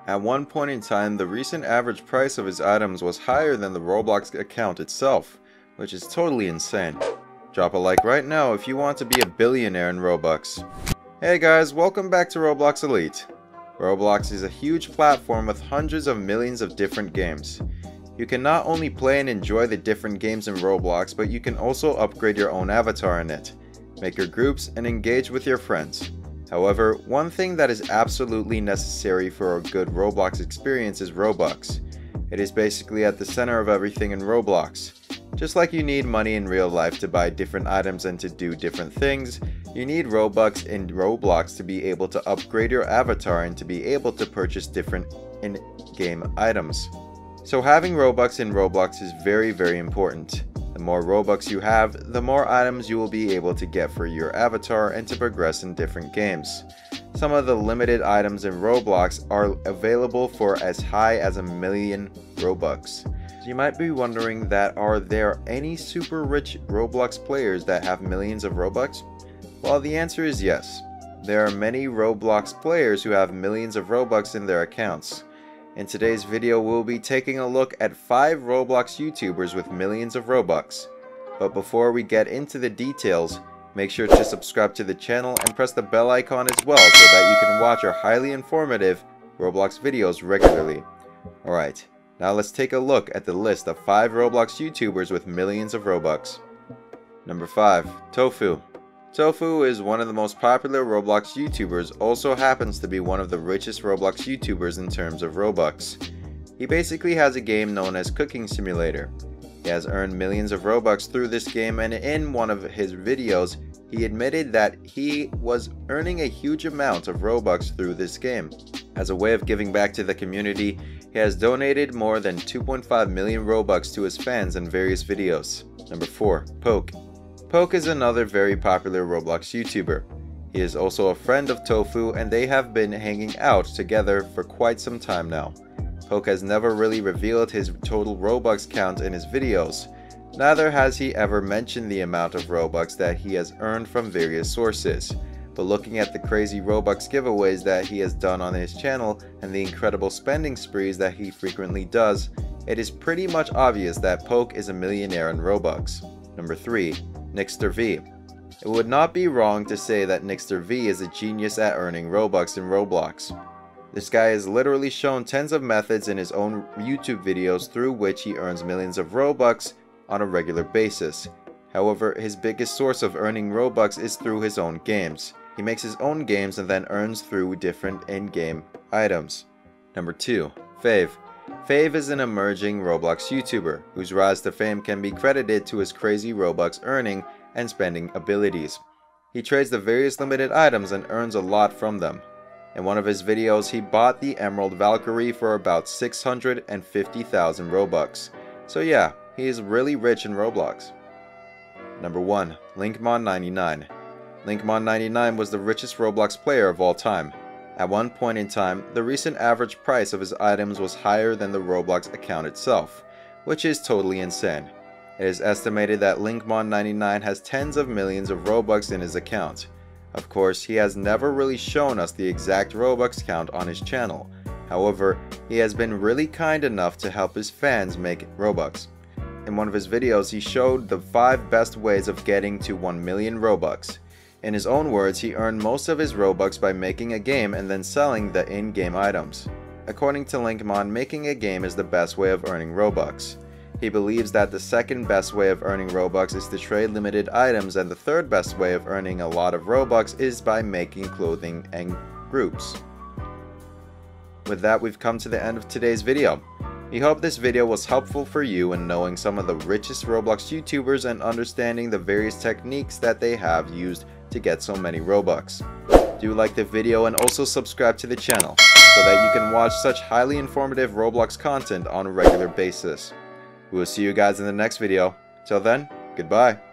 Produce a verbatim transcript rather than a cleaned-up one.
At one point in time, the recent average price of his items was higher than the Roblox account itself, which is totally insane. Drop a like right now if you want to be a billionaire in Robux. Hey guys, welcome back to Roblox Elite. Roblox is a huge platform with hundreds of millions of different games. You can not only play and enjoy the different games in Roblox, but you can also upgrade your own avatar in it, make your groups, and engage with your friends. However, one thing that is absolutely necessary for a good Roblox experience is Robux. It is basically at the center of everything in Roblox. Just like you need money in real life to buy different items and to do different things, you need Robux in Roblox to be able to upgrade your avatar and to be able to purchase different in-game items. So having Robux in Roblox is very very important. The more Robux you have, the more items you will be able to get for your avatar and to progress in different games. Some of the limited items in Roblox are available for as high as a million Robux. You might be wondering that are there any super rich Roblox players that have millions of Robux? Well, the answer is yes. There are many Roblox players who have millions of Robux in their accounts. In today's video, we'll be taking a look at five Roblox YouTubers with millions of Robux. But before we get into the details, make sure to subscribe to the channel and press the bell icon as well so that you can watch our highly informative Roblox videos regularly. Alright, now let's take a look at the list of five Roblox YouTubers with millions of Robux. Number five. Tofuu. Tofuu is one of the most popular Roblox YouTubers, also happens to be one of the richest Roblox YouTubers in terms of Robux. He basically has a game known as Cooking Simulator. He has earned millions of Robux through this game, and in one of his videos, he admitted that he was earning a huge amount of Robux through this game. As a way of giving back to the community, he has donated more than two point five million Robux to his fans in various videos. Number four. Poke. Poke is another very popular Roblox YouTuber. He is also a friend of Tofuu and they have been hanging out together for quite some time now. Poke has never really revealed his total Robux count in his videos. Neither has he ever mentioned the amount of Robux that he has earned from various sources. But looking at the crazy Robux giveaways that he has done on his channel and the incredible spending sprees that he frequently does, it is pretty much obvious that Poke is a millionaire in Robux. Number three. NicsterV. It would not be wrong to say that NicsterV is a genius at earning Robux in Roblox. This guy has literally shown tens of methods in his own YouTube videos through which he earns millions of Robux on a regular basis. However, his biggest source of earning Robux is through his own games. He makes his own games and then earns through different in-game items. Number two. Fave. Fave is an emerging Roblox YouTuber whose rise to fame can be credited to his crazy Robux earning and spending abilities. He trades the various limited items and earns a lot from them. In one of his videos, he bought the Emerald Valkyrie for about six hundred fifty thousand Robux. So yeah, he is really rich in Roblox. Number one. Linkmon ninety-nine. Linkmon ninety-nine was the richest Roblox player of all time. At one point in time, the recent average price of his items was higher than the Roblox account itself, which is totally insane. It is estimated that Linkmon ninety-nine has tens of millions of Robux in his account. Of course, he has never really shown us the exact Robux count on his channel. However, he has been really kind enough to help his fans make Robux. In one of his videos, he showed the five best ways of getting to one million Robux. In his own words, he earned most of his Robux by making a game and then selling the in-game items. According to Linkmon, making a game is the best way of earning Robux. He believes that the second best way of earning Robux is to trade limited items, and the third best way of earning a lot of Robux is by making clothing and groups. With that, we've come to the end of today's video. We hope this video was helpful for you in knowing some of the richest Roblox YouTubers and understanding the various techniques that they have used to get so many Robux. Do like the video and also subscribe to the channel so that you can watch such highly informative Roblox content on a regular basis. We will see you guys in the next video. Till then, goodbye.